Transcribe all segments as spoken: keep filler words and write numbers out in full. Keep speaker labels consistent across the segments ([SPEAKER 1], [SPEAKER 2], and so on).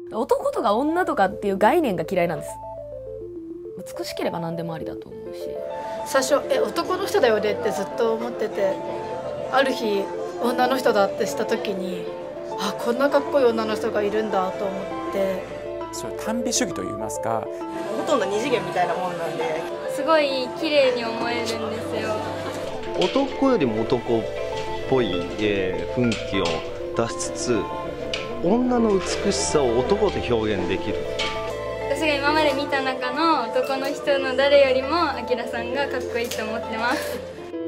[SPEAKER 1] 男とか女とかっていう概念が嫌いなんです。美しければ何でもありだと思うし、
[SPEAKER 2] 最初え男の人だよねってずっと思ってて、ある日女の人だってした時に、あ、こんなかっこいい女の人がいるんだと思って。
[SPEAKER 3] それ単美主義といいますか、
[SPEAKER 4] ほとんど二次元みたいなもんなんで、
[SPEAKER 5] すごい綺麗に思えるんですよ。
[SPEAKER 6] 男よりも男っぽい、えー、雰囲気を出しつつ、女の美しさを男で表現できる。
[SPEAKER 5] 私が今まで見た中の男の人の誰よりもアキラさんがかっこいいと思ってます。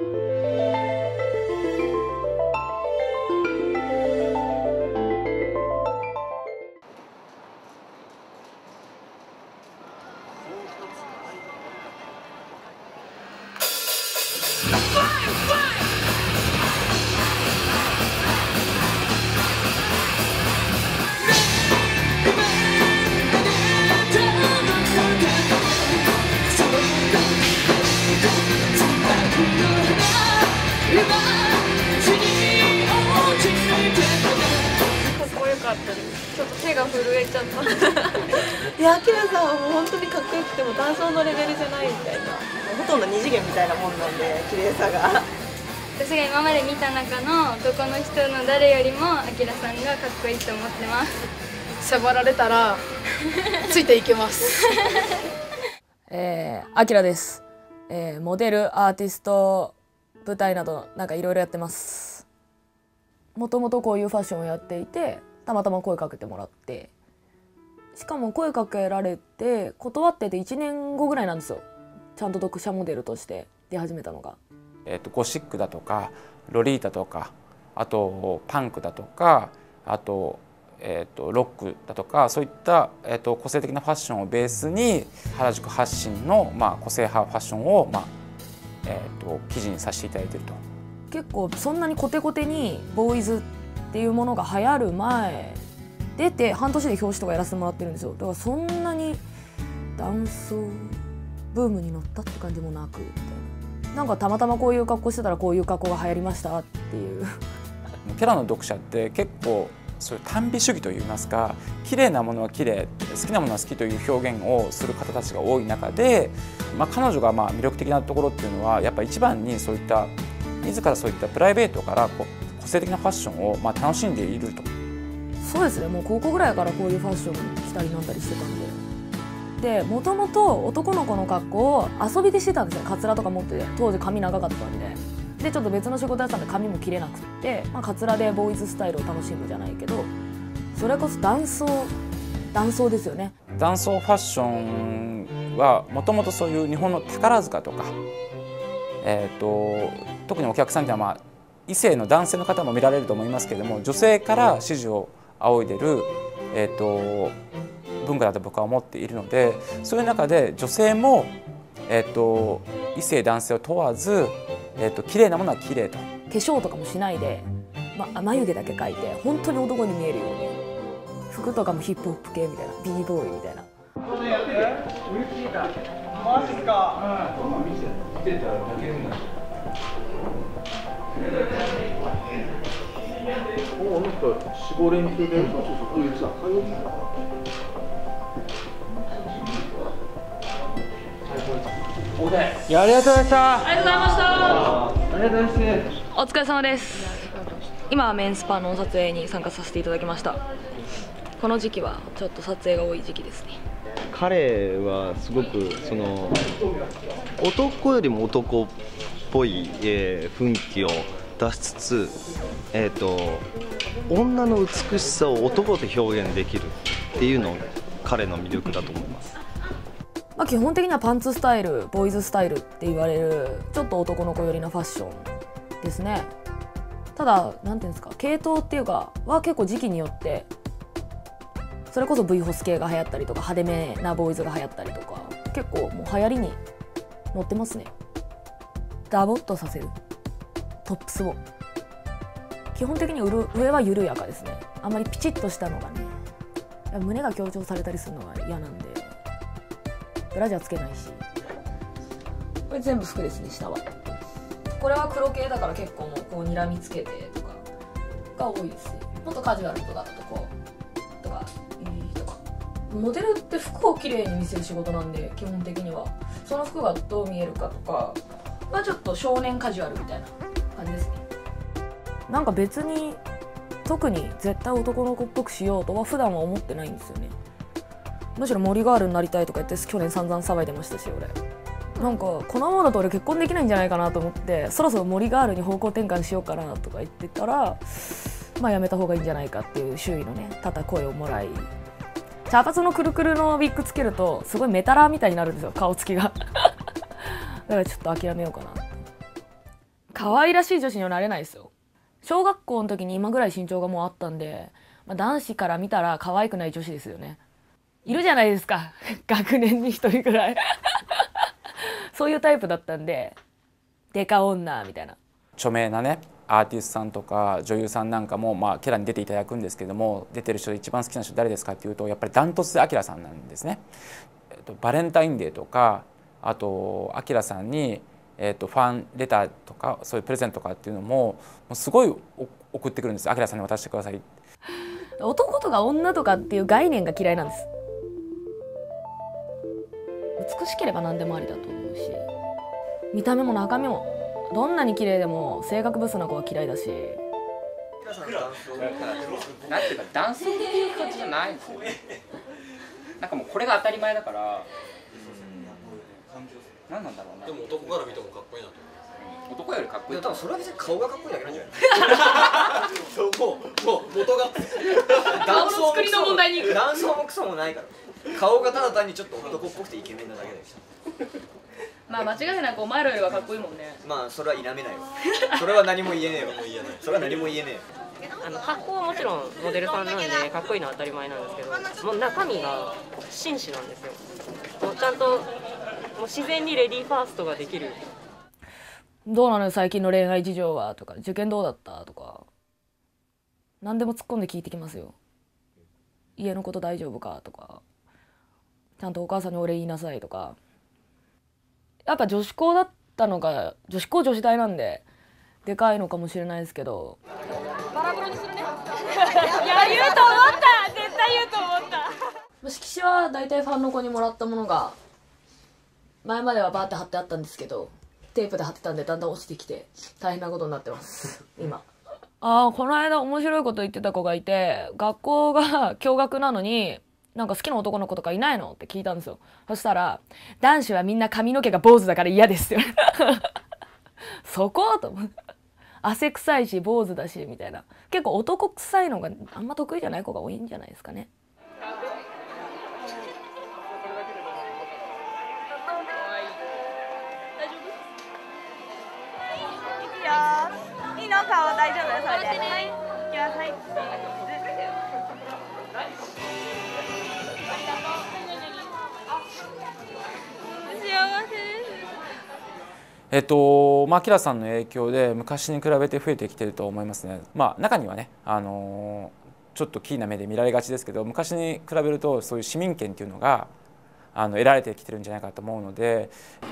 [SPEAKER 5] ちょっと手が震えちゃった。
[SPEAKER 4] いや、アキラさんはもう本当にかっこよくても男装のレベルじゃないみたいな、ほとんど二次元みたいなもんなんで、綺麗さが。
[SPEAKER 5] 私が今まで見た中の男の人の誰よりもアキラさんがかっこいいと思ってます。
[SPEAKER 2] 迫られたらついていけます。
[SPEAKER 1] えー、アキラです。えー、モデル、アーティスト、舞台などなんかいろいろやってます。もともとこういうファッションをやっていて、たまたま声かけてもらって、しかも声かけられて断ってていちねんごぐらいなんですよ。ちゃんと読者モデルとして出始めたのが。
[SPEAKER 3] えっとゴシックだとかロリータとか、あとパンクだとか、あとえっとロックだとか、そういったえっと個性的なファッションをベースに原宿発信のまあ個性派ファッションをまあえっと記事にさせていただいていると。
[SPEAKER 1] 結構そんなにコテコテにボーイズっていうものが流行る前出て半年で表紙とかやらせてもらってるんですよ。だからそんなに男装ブームに乗ったって感じもなくみたいな、なんかたまたまこういう格好してたらこういう格好が流行りましたっていう。
[SPEAKER 3] キャラの読者って結構そういう単美主義といいますか、綺麗なものは綺麗、好きなものは好きという表現をする方たちが多い中で、まあ、彼女がまあ魅力的なところっていうのはやっぱ一番にそういった自らそういったプライベートからこう個性的なファッションをまあ楽しんでいると。
[SPEAKER 1] そうですね、もう高校ぐらいからこういうファッションしたりなんだりしてたんで、でもともと男の子の格好を遊びでしてたんですよ。カツラとか持ってて、当時髪長かったんで、でちょっと別の仕事やってたんで髪も切れなくって、まあ、カツラでボーイズスタイルを楽しむじゃないけど、それこそ男装男装ですよね。
[SPEAKER 3] 男装ファッションはもともとそういう日本の宝塚とか、えー、と特にお客さんっていうのは、まあ、異性の男性の方も見られると思いますけれども、女性から支持を仰いでる、えー、と文化だと僕は思っているので、そういう中で女性も、えー、と異性男性を問わず、えー、と綺麗なものは綺麗と。
[SPEAKER 1] 化粧とかもしないで、ま、眉毛だけ描いて本当に男に見えるように、服とかもヒップホップ系みたいな、 ビーボーイみたいな。
[SPEAKER 4] マジか。
[SPEAKER 7] お、あの人死亡練習で、そうそうそう、こういうさ、火曜日。
[SPEAKER 8] いや、ありがとうございました。
[SPEAKER 1] ありがとうございました。
[SPEAKER 8] ありがとうございます。
[SPEAKER 1] お疲れ様です。今はメンスパの撮影に参加させていただきました。この時期はちょっと撮影が多い時期ですね。
[SPEAKER 6] 彼はすごくその男よりも男っぽい、えー、雰囲気を出しつつ、えーと、女の美しさを男で表現できるっていうのが彼の魅力だと思います。
[SPEAKER 1] まあ基本的にはパンツスタイル、ボーイズスタイルって言われるちょっと男の子寄りなファッションですね。ただなんていうんですか、系統っていうかは結構時期によって、それこそ V ホス系が流行ったりとか、派手めなボーイズが流行ったりとか、結構もう流行りに乗ってますね。ダボっとさせるトップスを基本的に上は緩やかですね。あんまりピチッとしたのがね、胸が強調されたりするのが嫌なんで、ブラジャーつけないし。これ全部服ですね。下はこれは黒系だから結構もうこう睨みつけてとかが多いですね。もっとカジュアルとかだとこうとか、えー、とかモデルって服をきれいに見せる仕事なんで、基本的にはその服がどう見えるかとかがちょっと少年カジュアルみたいな感じですね。なんか別に特に絶対男の子っぽくしようとは普段は思ってないんですよね。むしろ森ガールになりたいとか言って去年散々騒いでましたし、俺なんかこのままだと俺結婚できないんじゃないかなと思って、そろそろ森ガールに方向転換しようかなとか言ってたら、まあやめた方がいいんじゃないかっていう周囲のねただ声をもらい、茶髪のくるくるのウィッグつけるとすごいメタラーみたいになるんですよ、顔つきがだからちょっと諦めようかな。可愛らしい女子にはなれないですよ。小学校の時に今ぐらい身長がもうあったんで、まあ、男子から見たら可愛くない女子ですよね。いるじゃないですか学年に一人ぐらいそういうタイプだったんで、デカ女みたいな
[SPEAKER 3] 著名なねアーティストさんとか女優さんなんかも、まあ、キャラに出ていただくんですけども、出てる人で一番好きな人誰ですかっていうと、やっぱりダントツでアキラさんなんですね。えっと、バレンタインデーとか、あとアキラさんに、えっと、ファンレターとかそういうプレゼントとかっていうのももうすごい送ってくるんです。アキラさんに渡してください。
[SPEAKER 1] 男とか女とかっていう概念が嫌いなんです。美しければ何でもありだと思うし、見た目も中身もどんなに綺麗でも性格ブスな子は嫌いだし。
[SPEAKER 9] なんていうか男装っていう感じじゃないんですよね。なんかもうこれが当たり前だから、何なんだろうな。
[SPEAKER 10] でも男から見てもかっこいいなと
[SPEAKER 9] 思う。男よりかっこいい。
[SPEAKER 10] 多分それは別に顔がかっこいいだけなんじゃない？そう、もうもう元が顔の作りの問題に。男装もクソもないから。顔がただ単にちょっと男っぽくてイケメンなだけだよ。
[SPEAKER 1] まあ間違いなくお前らよりはかっこいいもんね。
[SPEAKER 10] まあそれは否めないわ。それは何も言えねえわ。それは何も言えねえ。
[SPEAKER 11] あの格好はもちろんモデルさんなんでかっこいいのは当たり前なんですけど、もう中身が紳士なんですよ。もうちゃんともう自然にレディーファーストができる。
[SPEAKER 1] どうなのよ最近の恋愛事情はとか、受験どうだったとか何でも突っ込んで聞いてきますよ。家のこと大丈夫かとか、ちゃんとお母さんにお礼言いなさいとか。やっぱ女子校だったのが、女子校女子大なんででかいのかもしれないですけど。バラ風呂にするねいや言うと思った、絶対言うと思った。色紙は大体ファンの子にもらったものが前まではバーって貼ってあったんですけど、テープで貼ってたんでだんだん落ちてきて大変なことになってます今。ああ、この間面白いこと言ってた子がいて、学校が共学なのになんか好きな男の子とかいないのって聞いたんですよ。そしたら男子はみんな髪の毛が坊主だから嫌ですよそこと思う汗臭いし坊主だしみたいな、結構男臭いのがあんま得意じゃない子が多いんじゃないですかね。
[SPEAKER 12] いいの？顔大丈夫？それで。はい。いきます。はい。
[SPEAKER 5] 幸せです。
[SPEAKER 3] えっとまあ、アキラさんの影響で昔に比べて増えてきてると思いますね。まあ、中にはね、あのー、ちょっとキーな目で見られがちですけど、昔に比べるとそういう市民権っていうのがあの得られてきてるんじゃないかと思うので。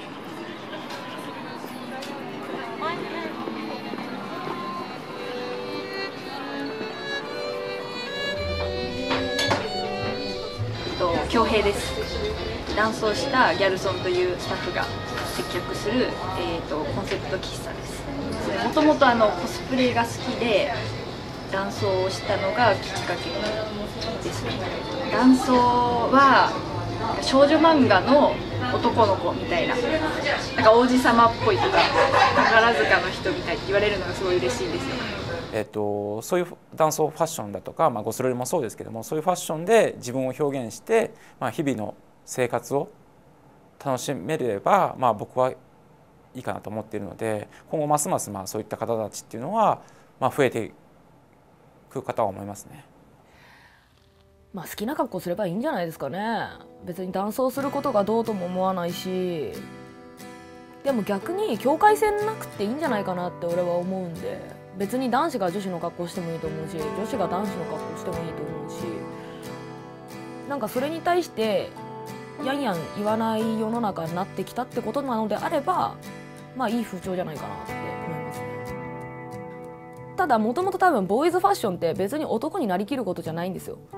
[SPEAKER 13] 恭平です。男装したギャルソンというスタッフが接客する、えー、とコンセプト喫茶です。もともとあのコスプレが好きで男装をしたのがきっかけですね。男装は少女漫画の男の子みたいな、なんか王子様っぽいとか宝塚の人みたいって言われるのがすごい嬉しいんですよ。
[SPEAKER 3] えっと、そういう男装ファッションだとか、まあ、ゴスロリもそうですけども、そういうファッションで自分を表現して、まあ、日々の生活を楽しめれば、まあ、僕はいいかなと思っているので、今後ますますまあそういった方たちっていうのは、まあ、増えていくかとは思いますね。
[SPEAKER 1] まあ好きな格好すればいいんじゃないですかね。別に男装することがどうとも思わないし、でも逆に境界線なくていいんじゃないかなって俺は思うんで。別に男子が女子の格好してもいいと思うし、女子が男子の格好してもいいと思うし、なんかそれに対してやんやん言わない世の中になってきたってことなのであれば、まあいい風潮じゃないかなって思いますね。ただもともと多分ボーイズファッションって別に男になりきることじゃないんですよ。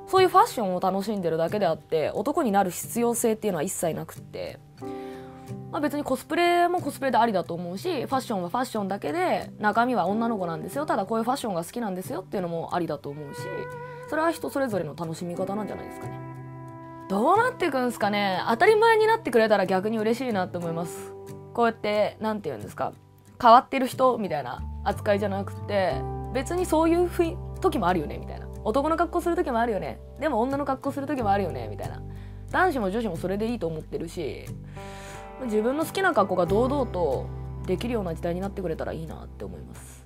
[SPEAKER 1] そういうファッションを楽しんでるだけであって男になる必要性っていうのは一切なくって、まあ、別にコスプレもコスプレでありだと思うし、ファッションはファッションだけで中身は女の子なんですよ、ただこういうファッションが好きなんですよっていうのもありだと思うし、それは人それぞれの楽しみ方なんじゃないですかね。どうなっていくんですかね。当たり前になってくれたら逆に嬉しいなって思います。こうやってなんて言うんですか、変わってる人みたいな扱いじゃなくて、別にそういうふい時もあるよねみたいな、男の格好する時もあるよね、でも女の格好する時もあるよねみたいな、男子も女子もそれでいいと思ってるし、自分の好きな格好が堂々とできるような時代になってくれたらいいなって思います。